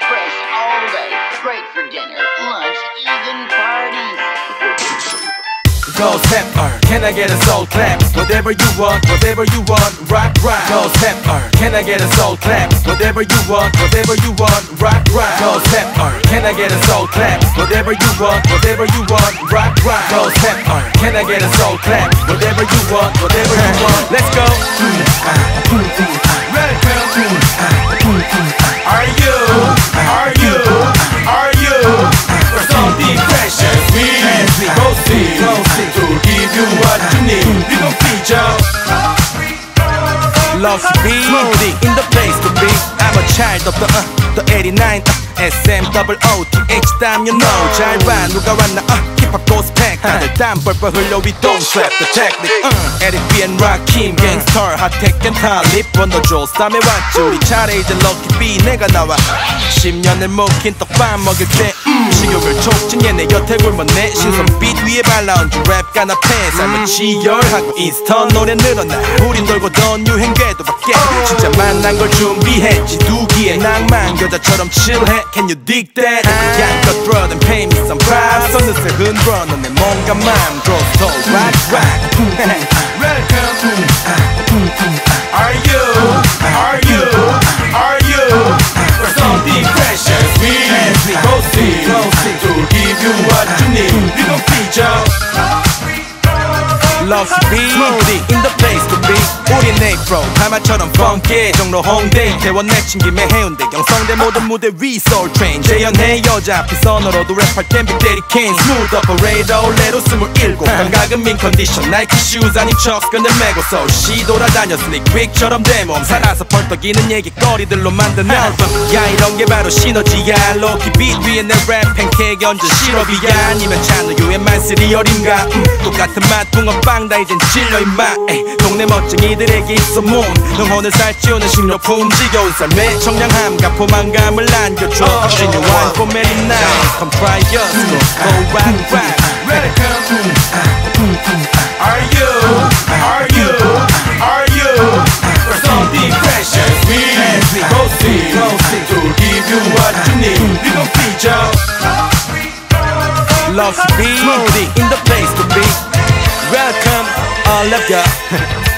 fresh all day. Great for dinner, lunch, even parties. Go step, can I get a soul clap? Whatever you want, rock, rock. Go step, can I get a soul clap? Whatever you want, rock, rock. Go step, can I get a soul clap? Whatever you want, rock, rock. Go step, can I get a soul clap? Whatever you want, let's go. Are you for something precious? We proceed to give you what you need. We gon' feed you. Lost beat in the place to be. I'm a child of the 89 SMOOTH damn you know. 잘 봐 누가 왔나 힙합 goes back. 다들 땀 뻘뻘 흘려 we don't sweat the technique. Eric B and Rakim gangster 핫텍 앤 탈립 번너줘 쌈에 왔지 우리 차례 이제 럭키 B 내가 나와 10년을 묵힌 떡밥 먹을 때 식욕을 촉진해 내 곁에 굶었네. 신선 빛 위에 발라온 주 랩 간앞에 삶을 치열하고 인스턴 노래 늘어나 우린 돌고던 유행 궤도밖에 진짜 만난 걸 준비했지 두기의 낭만 여자처럼 칠해. Can you dig that? 양껏 throw and pay me some props. 어느새 흔들어 넌 내 몸과 맘 GROSTO rock rock. Welcome. Are you for something precious? We proceed to give you what you need. We gon' feed you. Lost beat in the place to be. 우린 네이프로 하마처럼 funky 종로 홍대 대원 내친 김에 해운대 경성대 모든 무대 위 soul train 재현해 여자 앞에서 너로도 랩할 땐 빅데리 캔 smooth operator 올해로 27 감각은 민 컨디션 나이키 슈즈 아닌 척스끈을 메고서 시 돌아다녀 스닉 빅처럼 내 몸 살아서 펄떡이는 얘기거리들로 만든 앨범. 야 이런 게 바로 시너지야. 로키 빛 위에 내 랩 팬케이크 얹은 시럽이야 아니면 찬우유의 만쓰리 어림가. 똑같은 맛 붕어빵 다 이젠 질려 임마. 동네 멋쟁이들에게 있어 몸 영혼을 살찌우는 식료품 지겨운 삶의 청량함과 포만감을 안겨줘. Genuine for many nights come try us go rock rock. Welcome. Are you for something precious? We proceed to give you what you need. We gon' feed you. Lost beat in the place to be. Welcome all of ya.